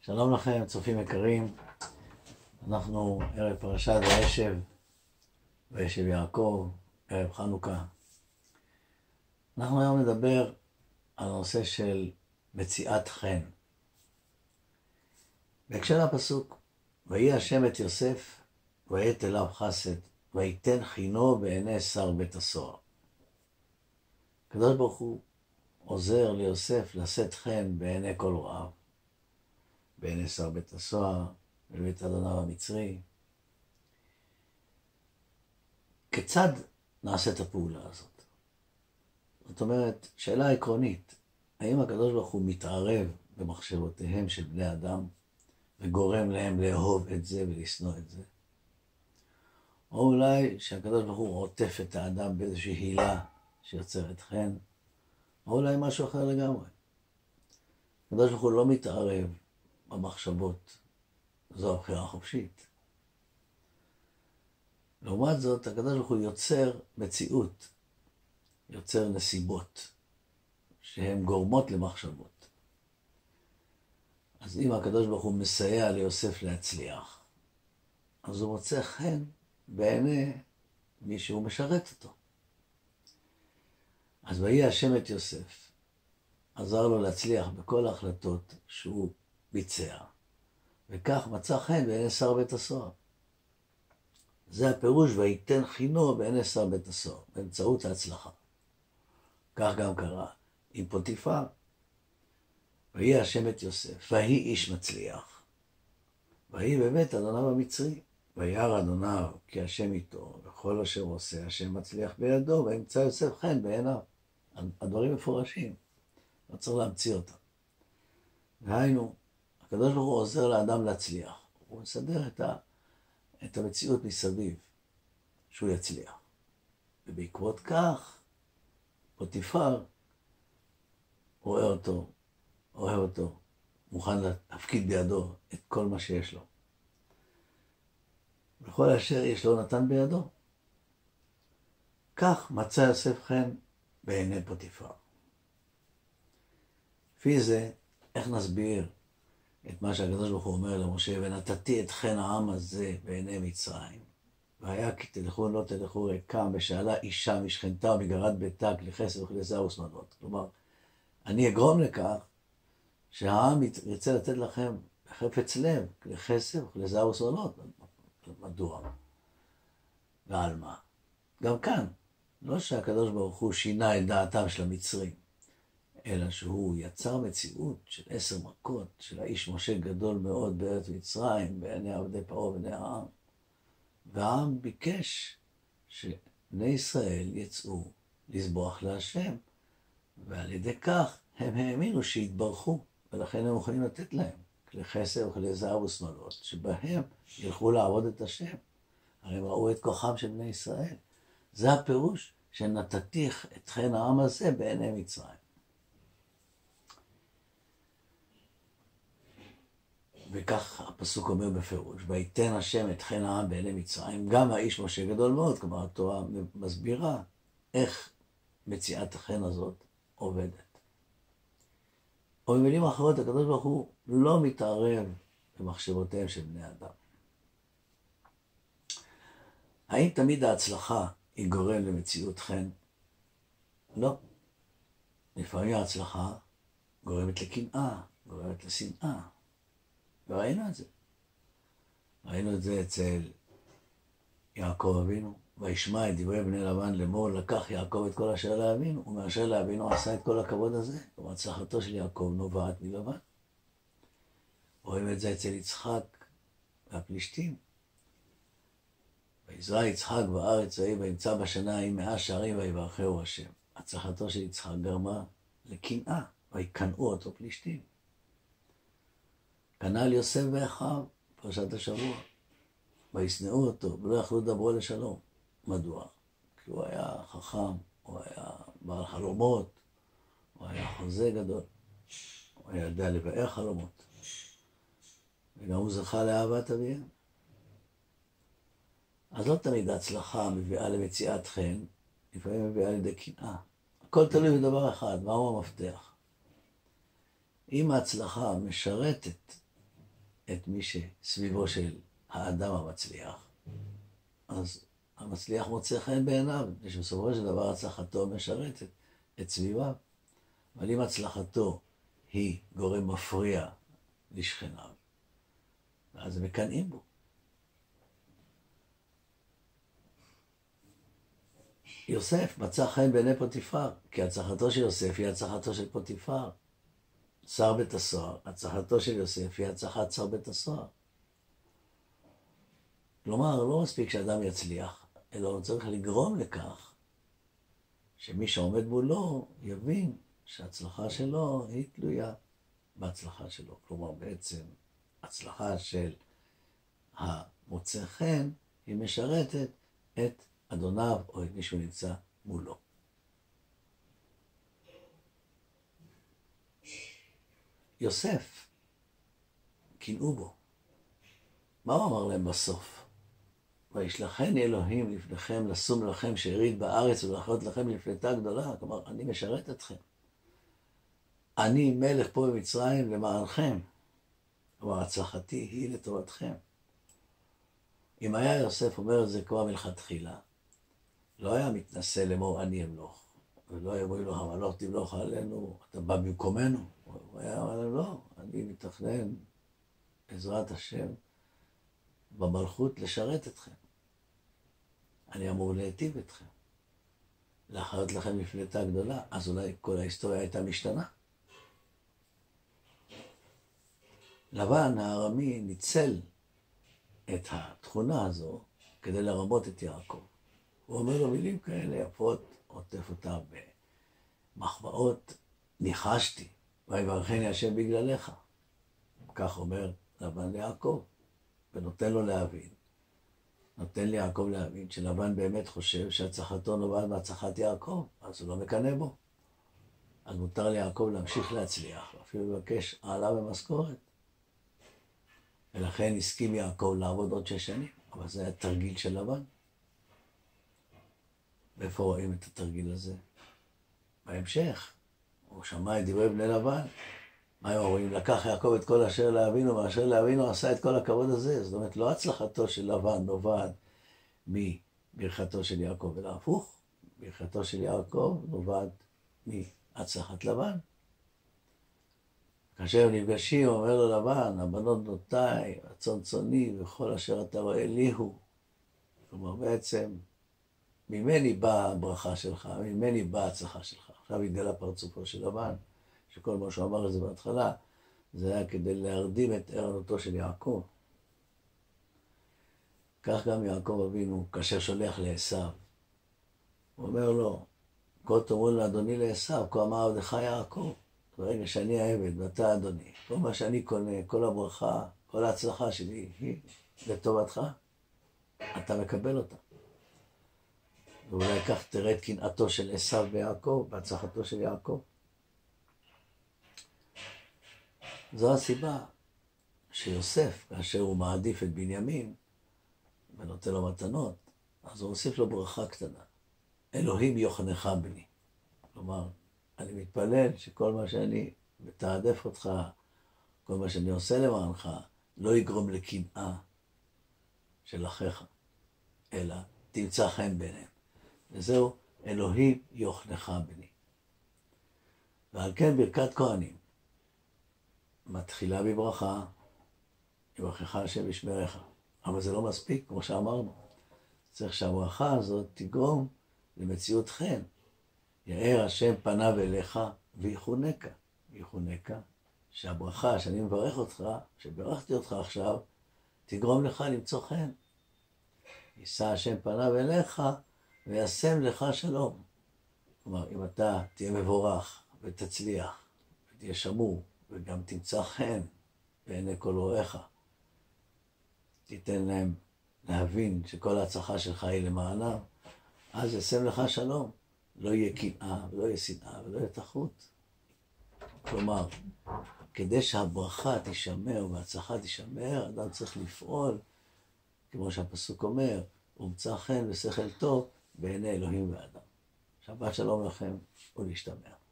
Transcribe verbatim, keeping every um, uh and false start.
שלום לכם, צופים יקרים. אנחנו ערב פרשת וישב, וישב יעקב, ערב חנוכה. אנחנו היום נדבר על הנושא של מציאת חן. בהקשר הפסוק, ויהי השם את יוסף, ויית אליו חסד, ויתן חינו בעיני שר בית הסוהר. הקדוש ברוך הוא עוזר ליוסף לשאת חן בעיני כל רעיו. בעיני שר בית הסוהר, בבית אדוניו המצרי. כיצד נעשה את הפעולה הזאת? זאת אומרת, שאלה עקרונית, האם הקדוש ברוך הוא מתערב במחשבותיהם של בני אדם, וגורם להם לאהוב את זה ולשנוא את זה? או אולי שהקדוש ברוך הוא עוטף את האדם באיזושהי הילה שיוצרת חן, או אולי משהו אחר לגמרי. הקדוש ברוך הוא לא מתערב במחשבות, זו הבחירה החופשית. לעומת זאת, הקדוש ברוך הוא יוצר מציאות, יוצר נסיבות, שהן גורמות למחשבות. אז אם הקדוש ברוך הוא מסייע ליוסף להצליח, אז הוא מוצא חן בעיני מי שהוא משרת אותו. אז ויהי השם את יוסף, עזר לו להצליח בכל ההחלטות שהוא ביצע, וכך מצא חן בעיני שר בית הסוהר. זה הפירוש, ויתן חינו בעיני שר בית הסוהר, באמצעות ההצלחה. כך גם קרה עם פוטיפר. ויהי השם את יוסף, ויהי איש מצליח. ויהי בבית אדוניו המצרי, וירא אדוניו כי השם איתו, וכל אשר עושה השם מצליח בידו, וימצא יוסף חן בעיניו. הדברים מפורשים, לא צריך להמציא אותם. והיינו, הקדוש ברוך הוא עוזר לאדם להצליח. הוא מסדר את, ה, את המציאות מסביב, שהוא יצליח. ובעקבות כך, פוטיפר רואה אותו, אוהב אותו, מוכן להפקיד בידו את כל מה שיש לו. וכל אשר יש לו נתן בידו. כך מצא יוסף חן בעיני פוטיפר. לפי זה, איך נסביר את מה שהקדוש ברוך הוא אומר למשה, ונתתי את חן העם הזה בעיני מצרים. והיה כי תלכו לא תלכו ריקם, ושאלה אישה משכנתה ומגרת ביתה, כלי חסד וכלי זהב ושמאלות. כלומר, אני אגרום לכך שהעם ירצה לתת לכם בחפץ לב, כלי חסד וכלי זהב ושמאלות. מדוע? ועל מה? גם כאן, לא שהקדוש ברוך הוא שינה את דעתם של המצרים, אלא שהוא יצר מציאות של עשר מכות, של האיש משה גדול מאוד בארץ מצרים, בעיני עבדי פרעה ובני העם. והעם ביקש שבני ישראל יצאו לסבוח להשם, ועל ידי כך הם האמינו שהתברכו, ולכן הם יכולים לתת להם כלי חסד וכלי זהב ושמאלות, שבהם ילכו לעבוד את השם. הרי הם ראו את כוחם של בני ישראל. זה הפירוש שנתתי את חן העם הזה בעיני מצרים. וכך הפסוק אומר בפירוש, ויתן השם את חן העם בעיני מצרים, גם האיש משה גדול מאוד, כלומר התורה מסבירה איך מציאת החן הזאת עובדת. או במילים אחרות, הקדוש ברוך הוא לא מתערב במחשבותיהם של בני אדם. האם תמיד ההצלחה היא גורם למציאות חן? לא. לפעמים ההצלחה גורמת לקנאה, גורמת לשנאה. וראינו את זה. ראינו את זה אצל יעקב אבינו, וישמע את דברי בני לבן לאמור, לקח יעקב את כל אשר לאבינו, ומאשר לאבינו עשה את כל הכבוד הזה. כלומר, הצלחתו של יעקב נובעת מלבן. רואים את זה אצל יצחק והפלישתים. ויזרע יצחק בארץ ההיא, וימצא בשנה ההיא מאה שערים, ויברכהו השם. הצלחתו של יצחק גרמה לקנאה, ויקנאו אותו פלישתים. כנ"ל יוסף ואחיו, פרשת השבוע. וישנאו אותו, ולא יכלו לדברו לשלום. מדוע? כי הוא היה חכם, הוא היה בעל חלומות, הוא היה חוזה גדול, הוא היה יודע לבאר חלומות. וגם הוא זכה לאהבת אביהם. אז לא תמיד ההצלחה מביאה למציאת חן, לפעמים מביאה לידי קנאה. הכל תלוי בדבר אחד, מהו המפתח? אם ההצלחה משרתת את מי שסביבו של האדם המצליח, אז המצליח מוצא חן בעיניו, שבסופו של דבר הצלחתו משרתת את סביביו. אבל אם הצלחתו היא גורם מפריע לשכניו, אז הם מקנאים בו. יוסף מצא חן בעיני פוטיפר, כי הצלחתו של יוסף היא הצלחתו של פוטיפר. שר בית הסוהר, הצלחתו של יוסף היא הצלחת שר בית הסוהר. כלומר, לא מספיק שאדם יצליח, אלא הוא צריך לגרום לכך שמי שעומד מולו יבין שההצלחה שלו היא תלויה בהצלחה שלו. כלומר, בעצם הצלחה של המוצא חן היא משרתת את אדוניו או את מי שהוא נמצא מולו. יוסף, קינאו בו. מה הוא אמר להם בסוף? וישלחני אלוהים לפניכם לשום לכם שארית בארץ ולחיות לכם לפלטה גדולה. כלומר, אני משרת אתכם. אני מלך פה במצרים למענכם. כלומר, הצלחתי היא לטובתכם. אם היה יוסף אומר את זה כבר מלכתחילה, לא היה מתנשא לאמור אני אמלוך, ולא היה אומר לו המלוך תמלוך עלינו, אתה בא במקומנו. הוא היה אומר לו לא, אני מתכנן בעזרת השם במלכות לשרת אתכם. אני אמור להיטיב אתכם, לחיות לכם מפלטה גדולה. אז אולי כל ההיסטוריה הייתה משתנה. לבן הארמי ניצל את התכונה הזו כדי לרמות את יעקב. הוא אומר לו מילים כאלה יפות, עוטף אותה במחמאות, ניחשתי, ויברכני השם בגללך. כך אומר לבן ליעקב, ונותן לו להבין. נותן ליעקב להבין שלבן באמת חושב שהצלחתו נובעת מהצלחת יעקב, אז הוא לא מקנא בו. אז מותר ליעקב להמשיך להצליח, אפילו לבקש העלה במשכורת. ולכן הסכים יעקב לעבוד עוד שש שנים, אבל זה היה תרגיל של לבן. ואיפה רואים את התרגיל הזה? בהמשך, הוא שמע את דברי בני לבן. מה הם רואים? לקח יעקב את כל אשר לאבינו, ואשר לאבינו עשה את כל הכבוד הזה. זאת אומרת, לא הצלחתו של לבן נובעת מברכתו של יעקב, אלא הפוך. ברכתו של יעקב נובעת מהצלחת לבן. כאשר נפגשים, אומר לו לבן, הבנות בנותיי, הצאן צאני, וכל אשר אתה רואה לי הוא. כלומר, בעצם, ממני באה הברכה שלך, ממני באה ההצלחה שלך. עכשיו התגלה פרצופו של לבן, שכל מה שהוא אמר את זה בהתחלה, זה היה כדי להרדים את ערנותו של יעקב. כך גם יעקב אבינו, כאשר שולח לעשיו, הוא אומר לו, כה תאמרו לאדוני לעשיו, כה אמר עבדך יעקב. ברגע שאני העבד ואתה אדוני, כל מה שאני קונה, כל הברכה, כל ההצלחה שלי היא לטובתך, אתה מקבל אותה. ואולי כך תראה את קנאתו של עשיו ביעקב, בהצלחתו של יעקב. זו הסיבה שיוסף, כאשר הוא מעדיף את בנימין ונותן לו מתנות, אז הוא מוסיף לו ברכה קטנה. אלוהים יוחנך בני. כלומר, אני מתפלל שכל מה שאני מתעדף אותך, כל מה שאני עושה למענך, לא יגרום לקנאה של אחיך, אלא תמצא חן ביניהם. וזהו, אלוהים יוחנך בני. ועל כן ברכת כהנים מתחילה בברכה, יברכך השם וישמרך. אבל זה לא מספיק, כמו שאמרנו. צריך שהברכה הזאת תגרום למציאות חן. יאר השם פניו אליך ויחונקה. ויחונקה, שהברכה שאני מברך אותך, שברכתי אותך עכשיו, תגרום לך למצוא חן. יישא השם פניו אליך וישם לך שלום. כלומר, אם אתה תהיה מבורך ותצליח ותהיה שמור וגם תמצא חן בעיני כל רואיך, תיתן להם להבין שכל ההצלחה שלך היא למענם, אז ישם לך שלום. לא יהיה קנאה, ולא יהיה שנאה, ולא יהיה תחות. כלומר, כדי שהברכה תישמר וההצלחה תישמר, אדם צריך לפעול, כמו שהפסוק אומר, ומצא חן ושכל טוב בעיני אלוהים ואדם. שבת שלום לכם ולהשתמע.